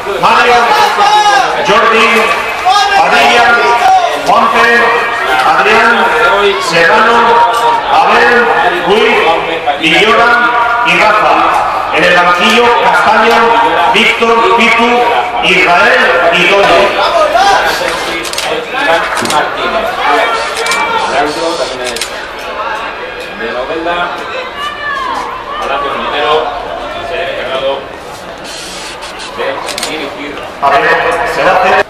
Mario, Jordi, Padilla, Monte, Adrián, Serrano, Abel, Luis, Villora y Rafa. En el banquillo, Castaño, Víctor, Pitu, Israel y Toño. Martínez. El árbitro también es de Novelda. Horacio Montero será encargado de dirigir. A ver, se hace.